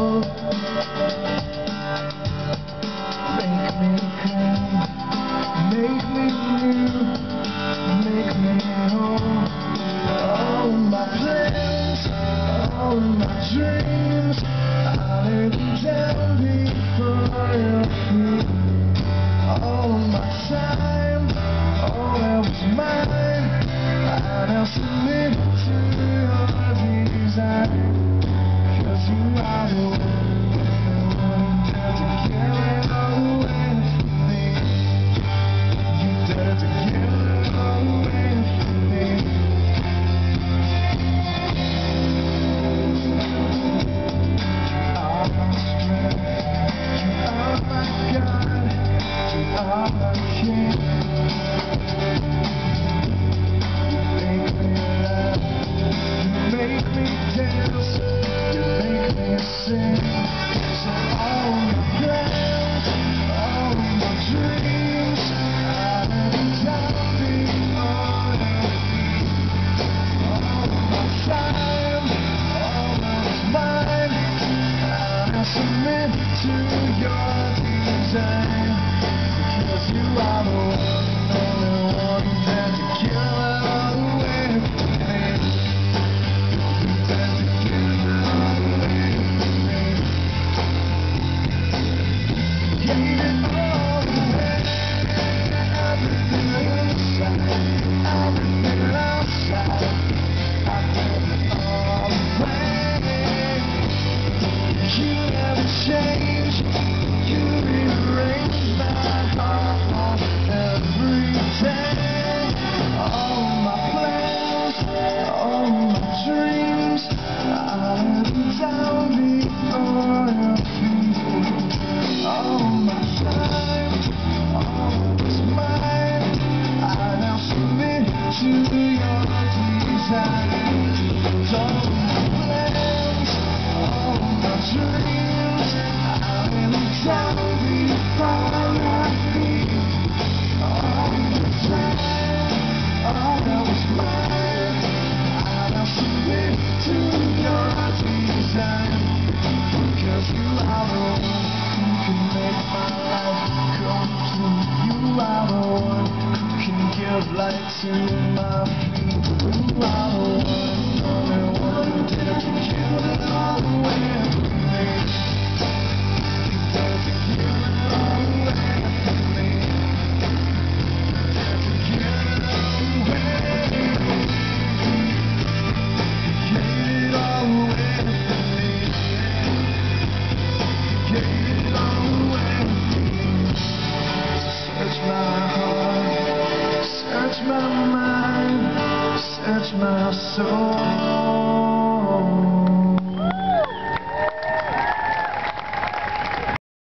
Make me clean, make me new, make me whole. All my plans, all my dreams, I lay them down before your feet. All my time, all that was mine, I now submit to your desire. 'Cause you are the one to give it all away for me. You dare to give it all away for me. You are my strength, you are my God, you are my King. You make me laugh, you make me dance, sing. So all my plans, all my dreams, I lay them down before your feet. All my time, all that's mine, I submit to your design. Because you are the only one that can kill it all away from me. You dare to give it all away. To your desire, all my plans, all my dreams, I lay them down before your feet. All the time, all that was mine, I now submit to your desire. Because you are the one who can make my life come true. You are the one who can give light to my